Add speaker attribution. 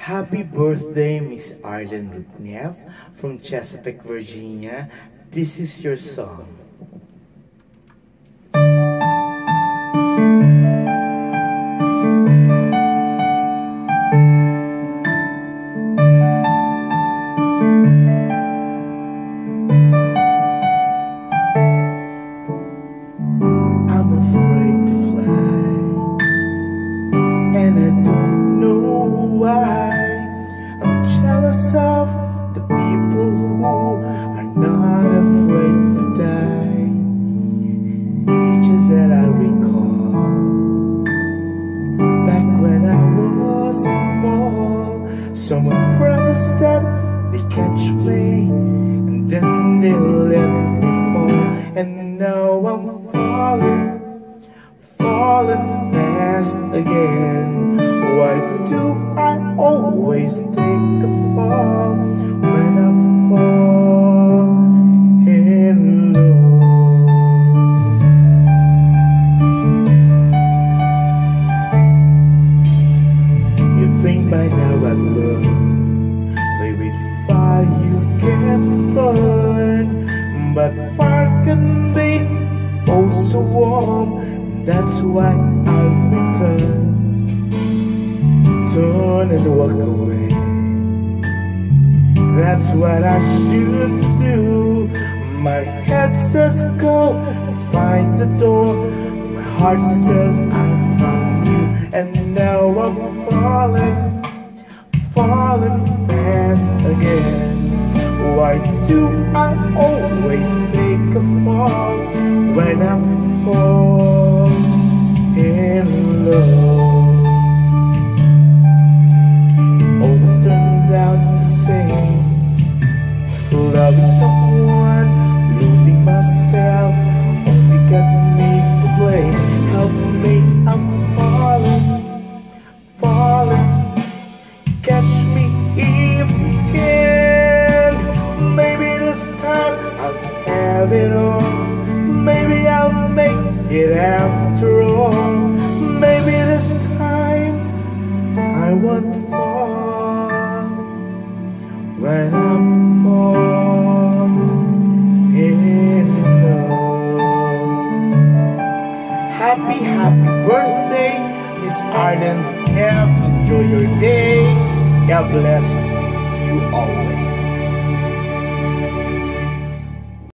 Speaker 1: Happy birthday, Miss Arlen Rudnev from Chesapeake, Virginia. This is your song. I'm afraid to fly, and I don't know why. I'm jealous of the people who are not afraid to die. It's just that I recall back when I was small, someone promised that they catch me and then they let me fall. And now I'm falling fast again. Why do I always take a fall when I fall in love? You think by now I'd learn, play with fire you can burn, but fire can be oh so warm. That's why I'll return, turn and walk away. That's what I should do. My head says go and find the door. My heart says I found you. And now I'm falling fast again. Why do I always take a fall when I fall in love? Always turns out the same. Loving someone, losing myself, only got me to blame. Help me, I'm falling. Catch me if you can. Maybe this time I'll have it all. Maybe I'll make it after all. Maybe this time I won't fall when I fall in love. Happy birthday, Miss Arlen Rudnev. Enjoy your day. God bless you always.